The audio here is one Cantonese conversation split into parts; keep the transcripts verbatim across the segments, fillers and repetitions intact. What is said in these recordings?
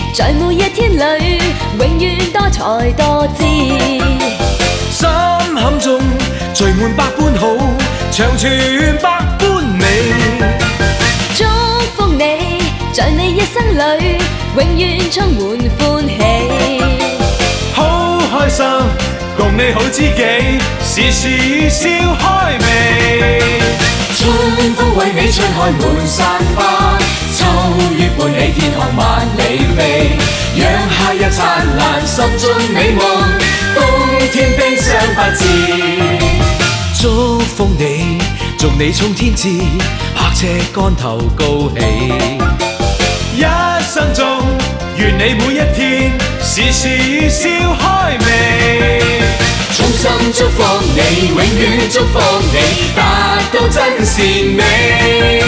在每一天里，永遠多才多姿。 心坎中聚滿百般好，長存百般美。 祝福你，在你一生里，永遠充滿歡喜。 好開心，共你好知己，時時笑開眉。 春風為你吹開滿山花，秋月伴你天航萬里飛，讓夏日燦爛，心中美夢，冬天悲傷不至。 祝福你，祝你衝天志，百尺竿頭高起。一生中，願你每一天，時時笑開眉。 衷心祝福你，永遠祝福你，達到真善美。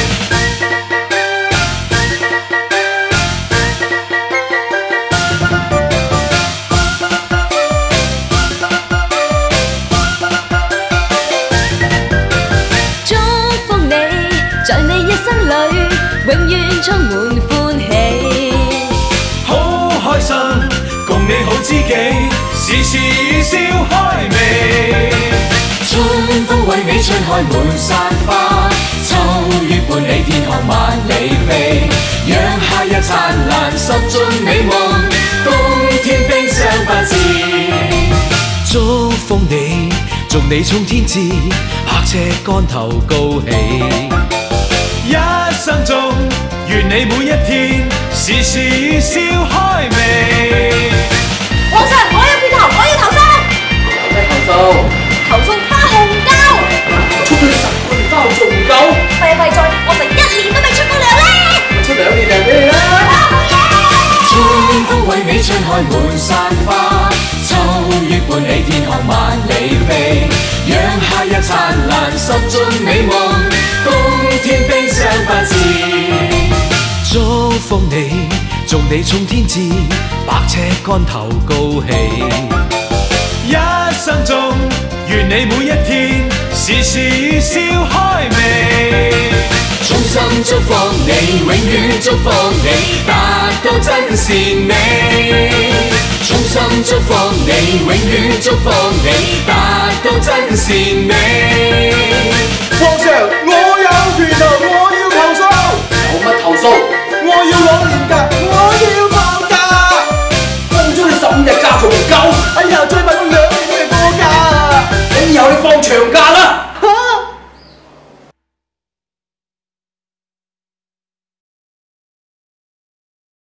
祝福你，在你一生裏，永遠充滿歡喜。 好開心，共你好知己，時時笑開眉。 春風為你吹開滿山花，秋月伴你天航萬里飛，讓夏日燦爛，心中美夢，冬天悲傷不至。 祝福你，祝你衝天志，百尺竿頭高起。一生中，願你每一天，時時笑開眉。 皇上，我有票投，我要投訴。 有咩投訴？ 投訴花紅膠。 我出咗十個月花紅仲唔夠？ 弊弊在，我成一年都未出過糧咧。 出兩年糧俾你啦！ 春風為你吹開滿山花，秋月伴你天航萬里飛，讓夏日燦爛，心中美夢，冬天悲傷不至。 祝福你，祝你衝天志，百尺竿頭高起。一生中，願你每一天，時時笑開眉。 衷心祝福你，永遠祝福你，達到真善美。衷心祝福你，永遠祝福你，達到真善美。